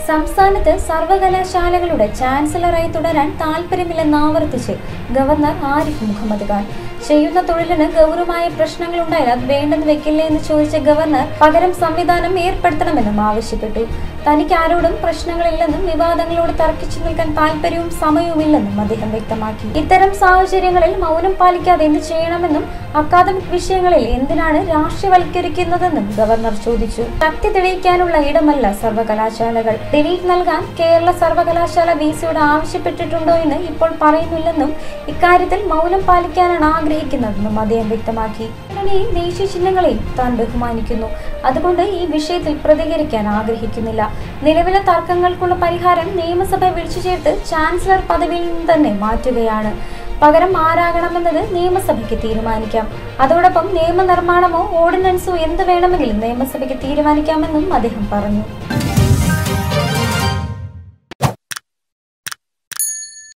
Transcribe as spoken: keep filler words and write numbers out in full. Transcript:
സംസ്ഥാനത്ത് സർവകലാശാലകളുടെ ചാൻസലറായി തുടരാൻ താൽപര്യമില്ലെന്ന് ആവർത്തിച്ച് ഗവർണർ ആരിഫ് മുഹമ്മദ് ഖാൻ. ചെയ്യുന്ന തൊഴിലിന് ഗൗരവമായ പ്രശ്നങ്ങളുണ്ടായാൽ വേണ്ടെന്ന് വെക്കില്ലേ എന്ന് ചോദിച്ച ഗവർണർ പകരം സംവിധാനം ഏർപ്പെടുത്തണമെന്നും ആവശ്യപ്പെട്ടു. തനിക്ക് ആരോടും പ്രശ്നങ്ങളില്ലെന്നും വിവാദങ്ങളോട് തർക്കിച്ചു നിൽക്കാൻ താല്പര്യവും സമയവുമില്ലെന്നും അദ്ദേഹം വ്യക്തമാക്കി. ഇത്തരം സാഹചര്യങ്ങളിൽ മൗനം പാലിക്കാതെ എന്ത് ചെയ്യണമെന്നും അക്കാദമിക് വിഷയങ്ങളിൽ എന്തിനാണ് രാഷ്ട്രീയവൽക്കരിക്കുന്നതെന്നും ഗവർണർ ചോദിച്ചു. ശക്തി തെളിയിക്കാനുള്ള ഇടമല്ല സർവകലാശാലകൾ. ഡിലീറ്റ് നൽകാൻ കേരള സർവകലാശാല വിസിയോട് ആവശ്യപ്പെട്ടിട്ടുണ്ടോ എന്ന് ഇപ്പോൾ പറയുന്നില്ലെന്നും ഇക്കാര്യത്തിൽ മൗനം പാലിക്കാനാണ് ആഗ്രഹിക്കുന്നതെന്നും അദ്ദേഹം വ്യക്തമാക്കി. ദേശീയ ചിഹ്നങ്ങളെയും താൻ ബഹുമാനിക്കുന്നു. അതുകൊണ്ട് ഈ വിഷയത്തിൽ പ്രതികരിക്കാൻ ആഗ്രഹിക്കുന്നില്ല. നിലവിലെ തർക്കങ്ങൾക്കുള്ള പരിഹാരം നിയമസഭ വിളിച്ചു ചേർത്ത് ചാൻസലർ പദവിയിൽ നിന്ന് തന്നെ മാറ്റുകയാണ്. പകരം ആരാകണമെന്നത് നിയമസഭയ്ക്ക് തീരുമാനിക്കാം. അതോടൊപ്പം നിയമനിർമ്മാണമോ ഓർഡിനൻസോ എന്ത് വേണമെങ്കിലും നിയമസഭയ്ക്ക് തീരുമാനിക്കാമെന്നും അദ്ദേഹം പറഞ്ഞു.